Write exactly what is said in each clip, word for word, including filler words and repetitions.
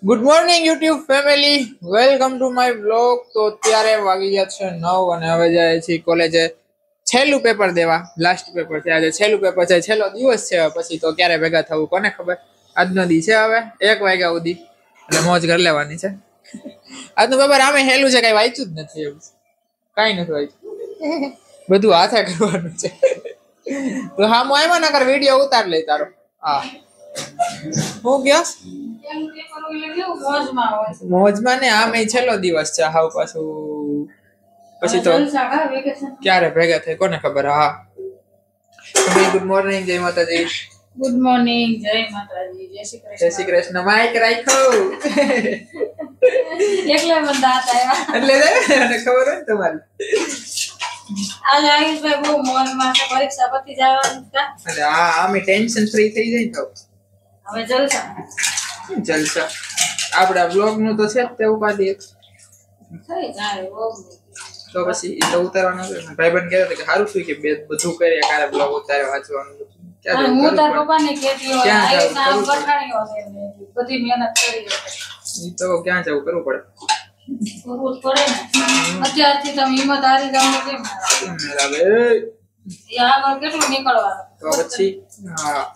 Good morning YouTube family, welcome to my blog. તો અત્યારે વાગી ગયા છે નવ અને હવે જાય છે કોલેજે છેલ્લું પેપર દેવા. લાસ્ટ પેપર છે આજે, છેલ્લું પેપર છે, છેલ્લો દિવસ છે. પછી તો ક્યારે ભેગા થવું કોને ખબર. આજનો દી છે હવે એક વાગ્યા સુધી એટલે મોજ કરી લેવાની છે. આજનું પેપર આમે હેલું છે, કઈ વાંચ્યું જ નથી, એવું કઈ નથી વાંચ્યું, બધું હાથે કરવાનું છે. તો હા હું આવ્યો ના કર વિડીયો ઉતાર લઈ તારો. હા હું ગયો મોજમાં ને આમે છેલ્લો દિવસ છે હાવ. પાછું પછી તો ક્યારે ભેગા થાય કોને ખબર. હા ગુડ મોર્નિંગ, જય માતાજી. ગુડ મોર્નિંગ, જય માતાજી, જય શ્રી કૃષ્ણ. જય શ્રી કૃષ્ણ. માઈક રાખો એકલા બંદા હતા એટલે મને ખબર હોય તમારી. આજે આયુષભાઈ બહુ મોનમાં છે, પરીક્ષા પતી જવાની છે એટલે આ આમે ટેન્શન ફ્રી થઈ જાય તો હવે જલસા જલસા. આપડા બ્લોગ નું તો છે જ તે ઉપાધિ થઈ જાય બહુ. તો પછી એ તો ઉતારવાનું છે. ભાઈબંધ કહેતા હતા કે સારું શું કે બે બધું કરીએ કારે બ્લોગ ઉતારે વાંચવાનું. હું તાર પપ્પાને કહેતી હોય આયુષ નામ વખાણ્યો છે, બધી મહેનત કરી ઈ તો ક્યાં જવું કરવું પડે. કરવું જ પડે ને. અત્યારથી તમે હિંમત હારી જાવ કેમ બરાબર. એ આગળ કેટલું નીકળવાનું તો પછી હા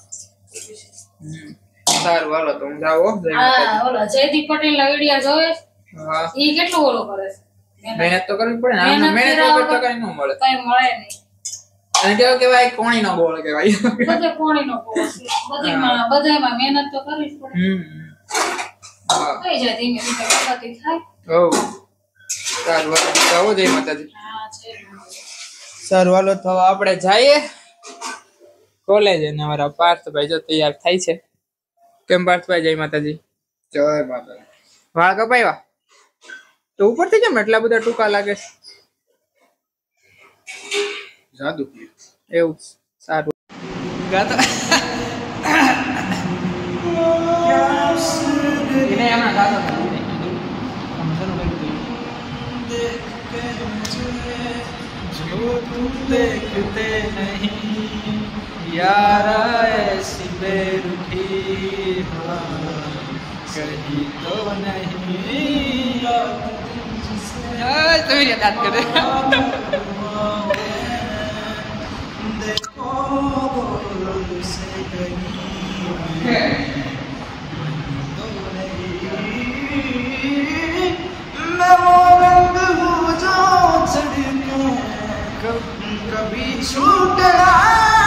સારું હાલો તો હું જાઉં. હા ઓલા જયદીપ પટેલ ના વિડિયો જોવે. હા ઈ કેટલું ઓલો કરે છે. મહેનત તો કરવી પડે ને. આમ મહેનત વગર તો કઈ ન મળે, કઈ મળે નહીં. અને કેવું કેવાય કોણી નો ગોળ કહેવાય. બધે કોણી નો ગોળ છે. બધીમાં બધેમાં મહેનત તો કરવી જ પડે. હમ હા થઈ જાય ધીમે ધીમે પ્રગતિ થાય. ઓ સારું હાલો જાઓ. જય માતાજી. હા છે. સારું હાલો તો આપણે જઈએ કોલેજ. અને અમારા પાર્થભાઈ જો તૈયાર થાય છે. કેમ પાર્થભાઈ? જય માતાજી. જય માતાજી. વાળ કપાવ્યા તો ઉપરથી કેમ એટલા બધા ટૂંકા લાગે છે? જાદુ એવું સારું ગાતો એને હમણાં ગાતો जो तुम देखते नहीं यारा ऐसी बेरुखी कहीं तो नहीं तो मेरी याद कर देखो से कहीं मैं वो रंग हूँ जो सड़के कभी छूटना.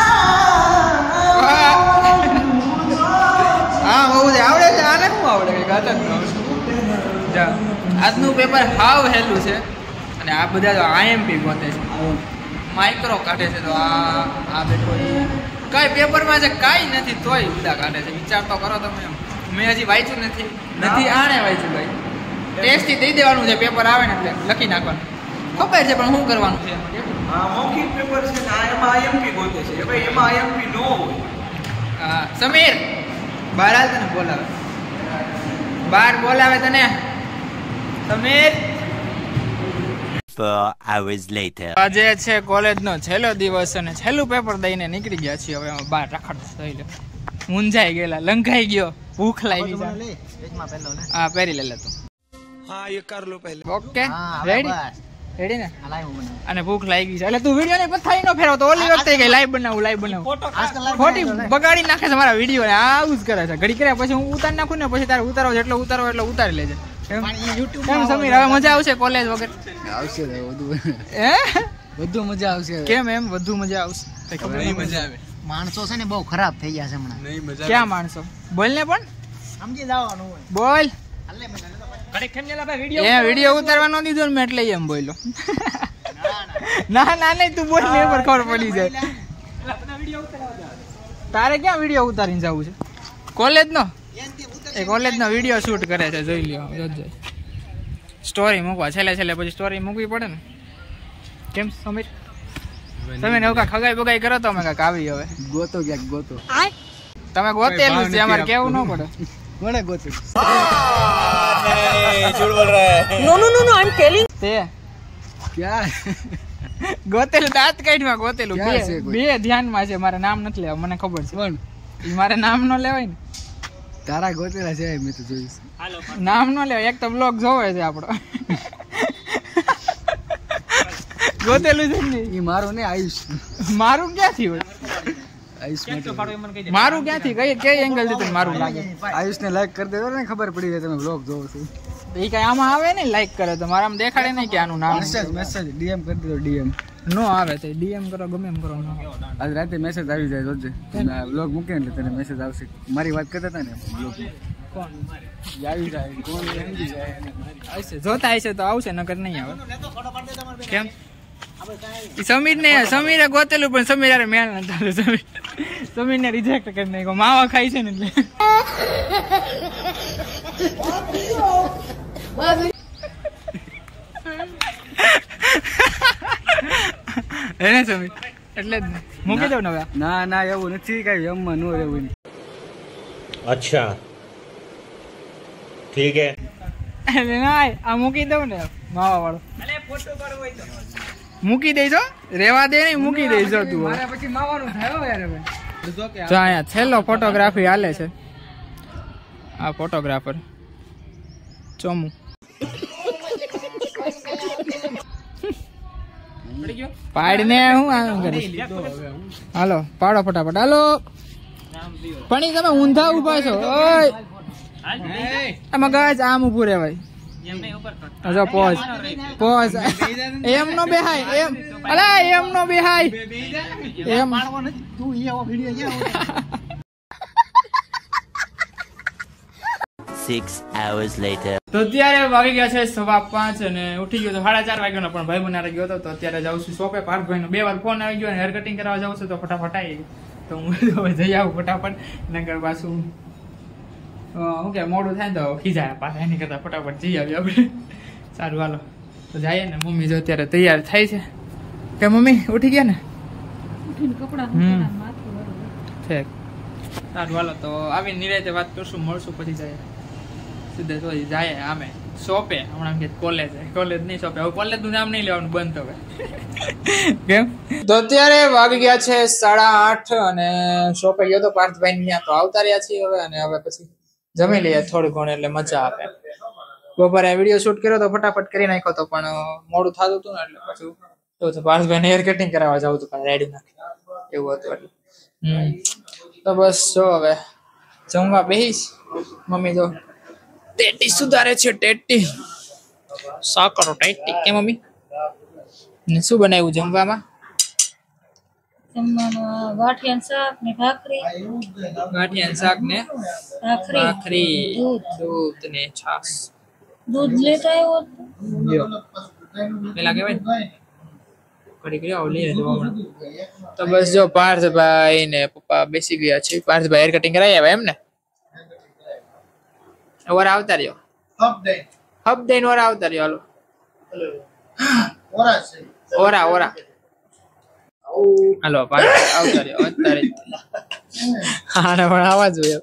હા બહુ જ આવડે છે. આને શું આવડે કે ગાતા જ ન આવડે. આજનું પેપર હાવ હેલું છે અને આ બધા તો આઈએમપી ગોતે છે, માઇક્રો કાઢે છે. તો આ આ બેઠો કઈ પેપરમાં છે કાંઈ નથી તોય બધા કાઢે છે. વિચાર તો કરો તમે. મેં હજી વાંચ્યું નથી નથી આણે વાંચ્યું ભાઈ. ટેસ્ટથી દઈ દેવાનું છે, પેપર આવે ને એટલે લખી નાખવાનું. ખબર છે પણ શું કરવાનું છે? આ મૌખિક પેપર છે ને આ એમાં આઈએમપી ગોતે છે. ભાઈ એમાં આઈએમપી નો હોય. હા સમીર બહાર હાલ, તને બોલાવે, બહાર બોલાવે તને સમીર. four hours later આજે છે કોલેજનો છેલ્લો દિવસ અને છેલ્લું પેપર દઈને નીકળી ગયા છીએ. હવે બહાર રખડ થઈ લે, મૂંઝાઈ ગયેલા, લંઘાઈ ગયો, ભૂખ લાગી છે. હા પહેરી લે તું. હા એ કર લો પહેલે. ઓકે રેડી રેડી ને. અને ભૂખ લાગી છે એટલે તું વિડિયો ને પથારી નો ફેરવતો. ઓલી વખતે કઈ લાઈવ બનાવું લાઈવ બનાવું ખોટી બગાડી નાખે છે મારા વિડિયો ને. આવું જ કરે છે. ઘડી કર્યા પછી હું ઉતારી નાખું ને પછી તારે ઉતારો જેટલો ઉતારો એટલો ઉતારી લેજે. કેમ સમીર હવે મજા આવશે કોલેજ વગર? આવશે બધું હે બધું મજા આવશે. કેમ એમ વધુ મજા આવશે? ખબર નહીં મજા આવે. માણસો છે ને બહુ ખરાબ થઈ ગયા છે હમણાં. નહીં મજા. ક્યાં માણસો? બોલ ને પણ સમજી જવાનું હોય. બોલ. એ વિડિયો ઉતારવા ન દીધો ને મેં એટલે એમ બોલ્યો. ના ના નહીં તું બોલ ને પર ખબર પડી જાય. તારે ક્યાં વિડિયો ઉતારીને જવું છે? કોલેજ નો એ કોલેજ નો વિડિયો શૂટ કરે છે, જોઈ લ્યો. જોજે સ્ટોરી મૂકવા છેલ્લે છેલ્લે પછી સ્ટોરી મૂકવી પડે ને. કેમ સમીર? તમે ને એવું ખગાઈ બગાઈ કરો તો અમે કાંઈક આવી. હવે ગોતો ક્યાંક ગોતો. તમે ગોતેલું છે, અમારે કેવું ન પડે. કોને ગોતો? झूठ बोल रहा है. No no no no I am telling. તે ક્યાં ગોતેલું દાંત કાઢવા ગોતેલું. ક્યાં છે બે કોઈ? બે ધ્યાનમાં છે. મારે નામ નથી લેવા, મને ખબર છે. કોણ? ઈ મારે નામ ન લેવાય ને. તારા ગોતેલા છે મેં તો જોઈશ. નામ નો લે, એક તો બ્લોગ જોવે છે આપણો. ગોતેલું છે ને ઈ મારું ને આયુષ. મારું ક્યાંથી હોય? આયુષ માટે મારું ક્યાંથી કઈ કઈ એંગલ થી તને મારું લાગે? આયુષ ને લાઈક કરી દેજો ને, ખબર પડી જાય તમે બ્લોગ જોવો છો. એ કઈ આમાં આવે ને લાઈક કરે તો મારામાં દેખાડે નહીં કે આનું નામ મેસેજ મેસેજ ડીએમ કરી દેજો. ડીએમ નો આવે તો ડીએમ કરો, ગમે એમ કરો. આજ રાતે મેસેજ આવી જાય જોજે. બ્લોગ મૂકે એટલે તને મેસેજ આવશે. મારી વાત કરતા હતા ને બ્લોગ કોણ આવી જાય કોણ સમજી જાય. આવશે, જોતા હશે તો આવશે, નકર નહીં આવે. કેમ? ઈ સમીર ને સમીરે ગોતેલું પણ સમીર યાર મેળ ન ચાલે. સમીર સમીર ને રિજેક્ટ કરી નાખ્યો, માવા ખાય છે ને એટલે. એને સમીર એટલે જ ને મૂકી દઉં ને હવે. ના ના એવું નથી કઈ જમવા નો રહેવું. अच्छा ठीक है એટલે ના આ મૂકી દઉં ને માવા વાળો. મૂકી દઈશો, રેવા દે નહીં, મૂકી દઈશો તું. મારે પછી માવાનું થાય હો યાર હવે. જો અહીંયા છેલ્લો ફોટોગ્રાફી હાલે છે. આ ફોટોગ્રાફર ચોમુ પાડીને હું આમ કરીશ. હાલો પાડો ફટાફટ. હાલો પણ તમે ઊંધા ઉભા છો. ઓય મગજ આમ ઉભું રેવાય. જો પોઝ પોઝ એમ નો બેહાય, એમ અલા એમ નો બેહાય એમ. Six hours later. તો અત્યારે વાગી ગયા છે સવા પાંચ અને ઉઠી ગયો તો સાડા ચાર વાગ્યાનો, પણ ભાઈ બનારે ગયો હતો તો અત્યારે જાઉં છું શોપે. પાર્થભાઈ નો બે વાર ફોન આવી ગયો, હેર કટિંગ કરાવવા જાઉં છું તો ફટાફટ આવી ગયું. તો હું હવે જઈ આવું ફટાફટ, નકર પાછું શું કે મોડું થાય ને તો ખીજાય પાછા, એની કરતા ફટાફટ જઈ આવીએ આપણે. સારું હાલો તો જઈએ ને. મમ્મી જો અત્યારે તૈયાર થાય છે કે મમ્મી ઉઠી ગયા ને? હમ ઠીક, સારું હાલો તો આવીને નિરાતે વાત કરશું, મળશું પછી જાય સીધે તો જાય આમે શોપે. હમણાં કે કોલેજ કોલેજ નહીં શોપે. હવે કોલેજ નું નામ નહીં લેવાનું, બંધ હવે. કેમ? તો અત્યારે વાગી ગયા છે સાડા આઠ અને શોપે ગયો તો પાર્થભાઈ ત્યાં, તો આવતા રહ્યા છીએ હવે. અને હવે પછી જમી લઈએ થોડું ઘણું એટલે મજા આવે. બપોરે વિડીયો શૂટ કર્યો તો ફટાફટ કરી નાખ્યો તો, પણ મોડું થતું હતું ને એટલે પછી એવું છે. પાર્થભાઈને હેર કટિંગ કરાવવા જવું હતું પણ રેડી નાખી એવું હતું એટલે. હમ તો બસ જો હવે જમવા બેહીશ. મમ્મી જો ટેટી સુધારે છે, ટેટી સાકરો ટેટી. કે મમ્મી ને શું બનાવ્યું જમવામાં? જમવાનું ગાંઠિયાનું શાક ને ભાખરી. ગાંઠિયાનું શાક ને ભાખરી, ભાખરી, દૂધ. દૂધ ને છાશ. દૂધ લેતા આવ્યો હતો. લ્યો પેલા કેવાય કડી કરી આવ લઈ લેજો હમણાં. તો બસ જો પાર્થભાઈ ને પપ્પા બેસી ગયા છે. પાર્થભાઈ હેર કટિંગ કરાવી આવ્યા એમ ને? ઓરા આવતા રહ્યો, હબ દઈને ઓરા આવતા રહ્યો. હાલો ઓરા ઓરા હાલો પાર્થભાઈ આવતા રહ્યો અત્યારે. હા પણ આવા જોઈએ.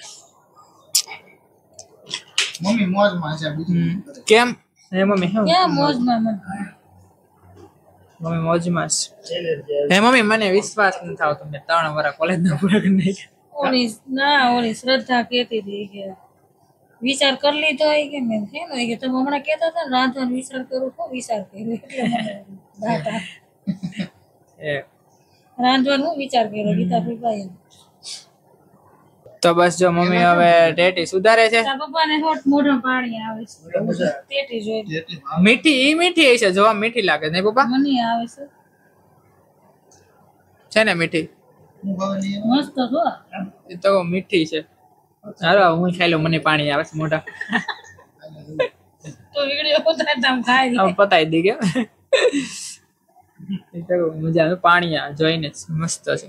મમ્મી મોજમાં છે. કેમ હે મમ્મી? શું ક્યાં મોજમાં મને? મમ્મી મોજમાં છે. હે મમ્મી મને વિશ્વાસ નથી થતો, તમે ત્રણ વર્ષ કોલેજ ના પૂરા કરી નાખ્યા. ઓલી ના ઓલી શ્રદ્ધા કહેતી હતી કે વિચાર કરી લીધો હોય કે મેં છે ને કે તમે હમણાં કહેતા હતા ને રાંધવાનો વિચાર કરું તો વિચાર કર્યો એટલે મને દાતા એ રાંધવાનો વિચાર કર્યો ગીતા પીપાઈ. તો બસ જો મમ્મી હવે ટેટી સુધારે છે. તાર પપ્પાને હોટ મોઢું પાણી આવે છે. ટેટી જોઈ મીઠી ઈ મીઠી હશે, જોવા મીઠી લાગે નહીં પપ્પા? મને આવે છે છે ને મીઠી? મસ્ત જો એ તો મીઠી છે. હાલો હું ખાઈ લઉં, મને પાણી આવે છે મોઢા. તો વિડિયો ઉતારતા ખાઈ લે. આમ પતાઈ દી કે એ તો મજા આવે પાણી આ જોઈને જ મસ્ત છે.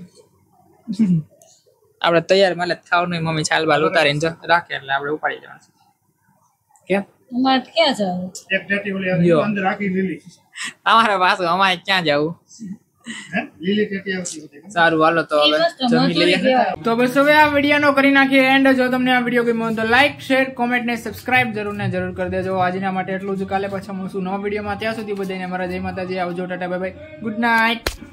આપણે તૈયાર માલે ખાવાનું મમ્મી છાલ બાલ ઉતારીને જો રાખે એટલે આપણે ઉપાડી જવાનું. કેમ અમારે ક્યાં જવું? યો તમારા પાસે અમારે ક્યાં જવું? સારું હાલો તો હવે જમી લઈએ. તો બસ હવે આ વિડીયો નો કરી નાખીએ એન્ડ. જો તમને આ વિડીયો ગમ્યો તો લાઈક શેર કોમેન્ટ ને સબસ્ક્રાઇબ જરૂર ને જરૂર કરી દેજો. આજના માટે એટલું જ. કાલે પાછા મળશું નવા વિડીયોમાં. ત્યાં સુધી બધાને મારા જય માતાજી. આવજો, tata bye bye, good night.